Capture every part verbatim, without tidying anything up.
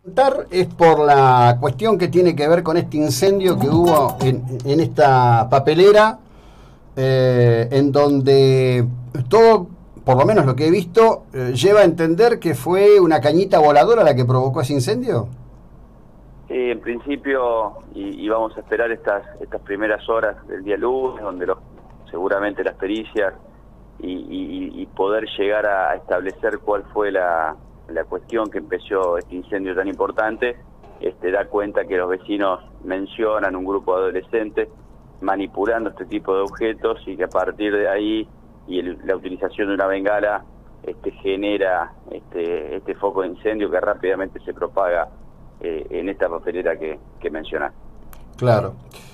Es por la cuestión que tiene que ver con este incendio que hubo en, en esta papelera, eh, en donde todo, por lo menos lo que he visto, eh, lleva a entender que fue una cañita voladora la que provocó ese incendio. Sí, en principio, y, y vamos a esperar estas estas primeras horas del día lunes, donde los, seguramente las pericias y, y, y poder llegar a establecer cuál fue la, la cuestión que empezó este incendio tan importante, este, da cuenta que los vecinos mencionan un grupo de adolescentes manipulando este tipo de objetos y que a partir de ahí y el, la utilización de una bengala este, genera este, este foco de incendio que rápidamente se propaga Eh, en esta papelera que, que mencionás. Claro.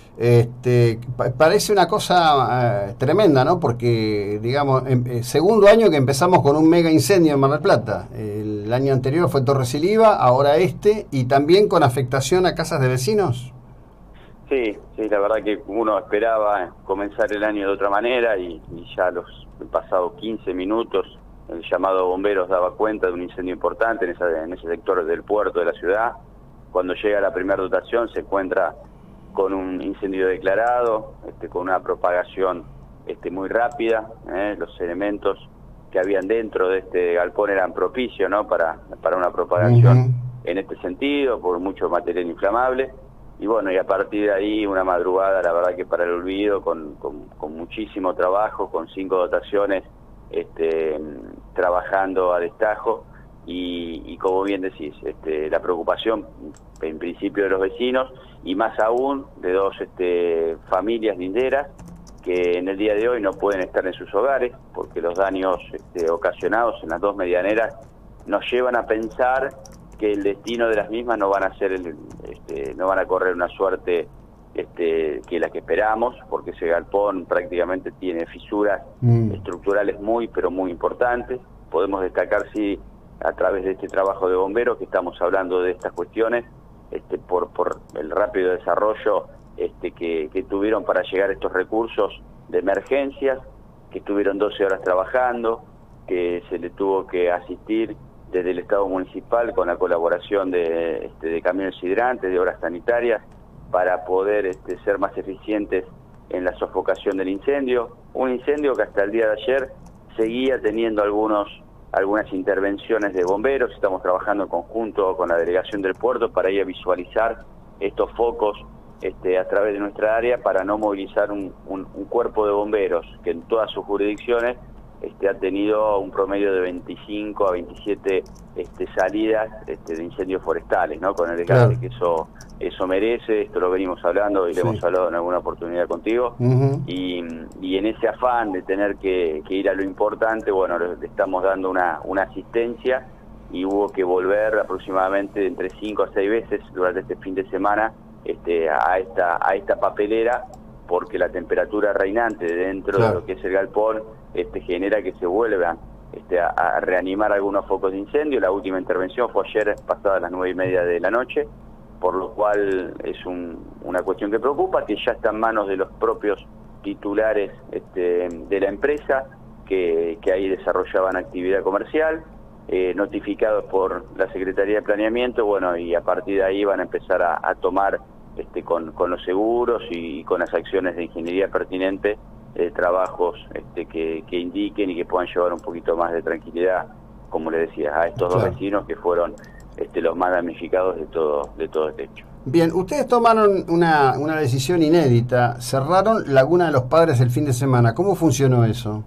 Este, pa parece una cosa eh, tremenda, ¿no? Porque, digamos, en, eh, segundo año que empezamos con un mega incendio en Mar del Plata. El año anterior fue Torres y Liva, ahora este, y también con afectación a casas de vecinos. Sí, sí, la verdad que uno esperaba comenzar el año de otra manera y, y ya los pasados quince minutos el llamado a bomberos daba cuenta de un incendio importante en, esa, en ese sector del puerto de la ciudad. Cuando llega la primera dotación se encuentra con un incendio declarado, este, con una propagación este, muy rápida. ¿eh? Los elementos que habían dentro de este galpón eran propicios, ¿no? para, para una propagación uh-huh. en este sentido, por mucho material inflamable. Y bueno, y a partir de ahí una madrugada, la verdad que para el olvido, con, con, con muchísimo trabajo, con cinco dotaciones este, trabajando a destajo. Y, y como bien decís, este, la preocupación en principio de los vecinos y más aún de dos este, familias linderas que en el día de hoy no pueden estar en sus hogares porque los daños este, ocasionados en las dos medianeras nos llevan a pensar que el destino de las mismas no van a ser el, este, no van a correr una suerte este, que la que esperamos, porque ese galpón prácticamente tiene fisuras mm. estructurales muy pero muy importantes. Podemos destacar sí a través de este trabajo de bomberos que estamos hablando de estas cuestiones este, por, por el rápido desarrollo este, que, que tuvieron para llegar a estos recursos de emergencias, que estuvieron doce horas trabajando, que se le tuvo que asistir desde el Estado municipal con la colaboración de, este, de camiones hidrantes, de obras sanitarias, para poder este, ser más eficientes en la sofocación del incendio. Un incendio que hasta el día de ayer seguía teniendo algunos algunas intervenciones de bomberos. Estamos trabajando en conjunto con la delegación del puerto para ir a visualizar estos focos este, a través de nuestra área para no movilizar un, un, un cuerpo de bomberos que en todas sus jurisdicciones este, ha tenido un promedio de veinticinco a veintisiete este, salidas este, de incendios forestales, ¿no? Con el desgaste claro. que eso eso merece. Esto lo venimos hablando y sí. lo hemos hablado en alguna oportunidad contigo. Uh-huh. y, y en ese afán de tener que, que ir a lo importante, bueno, le estamos dando una, una asistencia y hubo que volver aproximadamente entre cinco a seis veces durante este fin de semana este, a, esta, a esta papelera, porque la temperatura reinante dentro claro. de lo que es el galpón este, genera que se vuelvan este, a, a reanimar algunos focos de incendio. La última intervención fue ayer pasadas las nueve y media de la noche, por lo cual es un, una cuestión que preocupa, que ya está en manos de los propios titulares este, de la empresa, que, que ahí desarrollaban actividad comercial, eh, notificados por la Secretaría de Planeamiento, bueno, y a partir de ahí van a empezar a, a tomar este, con, con los seguros y, y con las acciones de ingeniería pertinentes, eh, trabajos este, que, que indiquen y que puedan llevar un poquito más de tranquilidad, como le decía, a estos claro. dos vecinos que fueron este, los más damnificados de todo, de todo este hecho. Bien, ustedes tomaron una, una decisión inédita, cerraron Laguna de los Padres el fin de semana. ¿Cómo funcionó eso?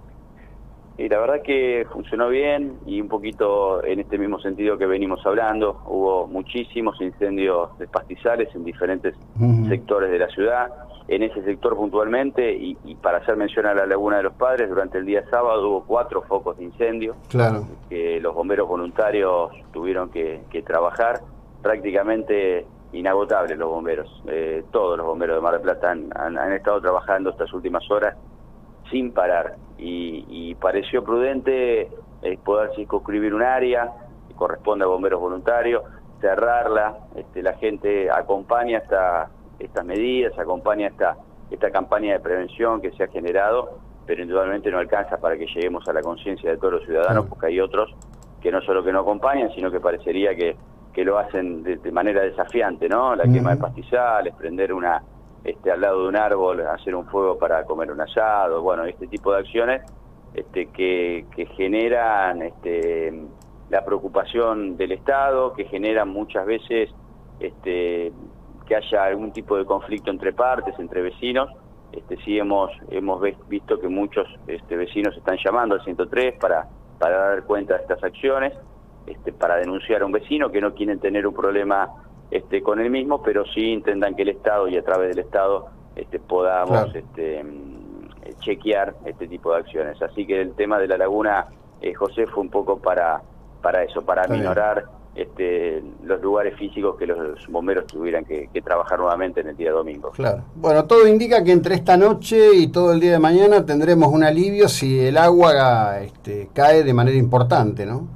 Y la verdad que funcionó bien y un poquito en este mismo sentido que venimos hablando. Hubo muchísimos incendios de pastizales en diferentes uh-huh. sectores de la ciudad. En ese sector puntualmente, y, y para hacer mención a la Laguna de los Padres, durante el día sábado hubo cuatro focos de incendio claro. que los bomberos voluntarios tuvieron que, que trabajar. Prácticamente inagotables los bomberos. Eh, todos los bomberos de Mar del Plata han, han, han estado trabajando estas últimas horas sin parar. Y, y pareció prudente eh, poder circunscribir un área que corresponde a bomberos voluntarios, cerrarla. Este, la gente acompaña esta, estas medidas, acompaña esta, esta campaña de prevención que se ha generado, pero indudablemente no alcanza para que lleguemos a la conciencia de todos los ciudadanos, porque hay otros que no solo que no acompañan, sino que parecería que, que lo hacen de, de manera desafiante, ¿no? La quema de pastizales, prender una este al lado de un árbol, hacer un fuego para comer un asado, bueno, este tipo de acciones este que, que generan este la preocupación del Estado, que generan muchas veces este que haya algún tipo de conflicto entre partes, entre vecinos. Este sí hemos hemos visto que muchos este, vecinos están llamando al ciento tres para para dar cuenta de estas acciones, este, para denunciar a un vecino que no quieren tener un problema este, con él mismo, pero sí intentan que el Estado y a través del Estado este, podamos claro. este, chequear este tipo de acciones. Así que el tema de la laguna, eh, José, fue un poco para, para eso, para Está minorar este, los lugares físicos que los bomberos tuvieran que, que trabajar nuevamente en el día domingo. Claro. Bueno, todo indica que entre esta noche y todo el día de mañana tendremos un alivio si el agua este, cae de manera importante, ¿no?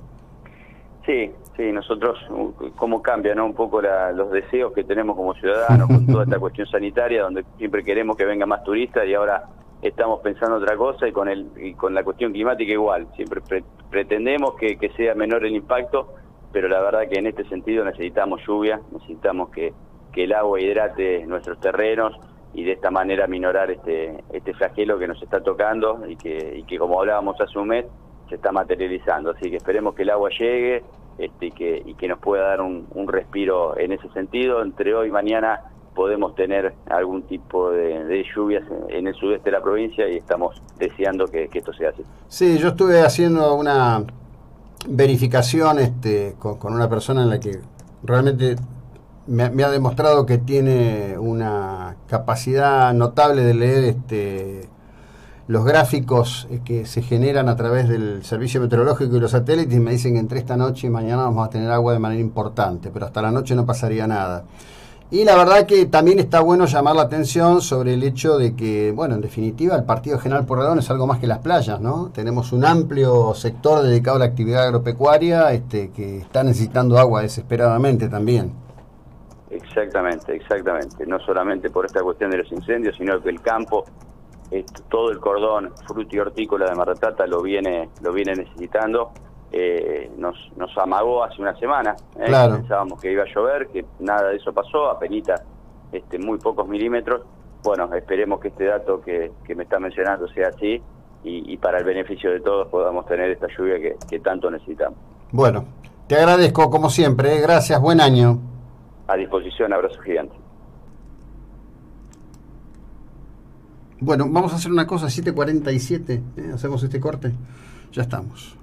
Sí, sí, nosotros, cómo cambia, ¿no? Un poco la, los deseos que tenemos como ciudadanos con toda esta cuestión sanitaria, donde siempre queremos que vengan más turistas y ahora estamos pensando otra cosa, y con el y con la cuestión climática igual. Siempre pre pretendemos que, que sea menor el impacto, pero la verdad que en este sentido necesitamos lluvia, necesitamos que, que el agua hidrate nuestros terrenos y de esta manera minorar este este flagelo que nos está tocando y que, y que como hablábamos hace un mes, se está materializando. Así que esperemos que el agua llegue este, y, que, y que nos pueda dar un, un respiro en ese sentido. Entre hoy y mañana podemos tener algún tipo de, de lluvias en el sudeste de la provincia y estamos deseando que, que esto sea así. Sí, yo estuve haciendo una verificación este, con, con una persona en la que realmente me, me ha demostrado que tiene una capacidad notable de leer este, los gráficos que se generan a través del servicio meteorológico y los satélites, y me dicen que entre esta noche y mañana vamos a tener agua de manera importante, pero hasta la noche no pasaría nada. Y la verdad que también está bueno llamar la atención sobre el hecho de que, bueno, en definitiva, el Partido General Pueyrredón es algo más que las playas, ¿no? Tenemos un amplio sector dedicado a la actividad agropecuaria este, que está necesitando agua desesperadamente también. Exactamente, exactamente. No solamente por esta cuestión de los incendios, sino que el campo, esto, todo el cordón fruto y hortícola de Mar del Plata lo viene, lo viene necesitando. Eh, nos, nos amagó hace una semana, ¿eh? Claro. Pensábamos que iba a llover, que nada de eso pasó, apenas este, muy pocos milímetros. Bueno, esperemos que este dato que, que me está mencionando sea así y, y para el beneficio de todos podamos tener esta lluvia que, que tanto necesitamos. Bueno, te agradezco como siempre, ¿eh? Gracias, buen año. A disposición, abrazo gigante. Bueno, vamos a hacer una cosa, siete cuarenta y siete, ¿eh? Hacemos este corte, ya estamos.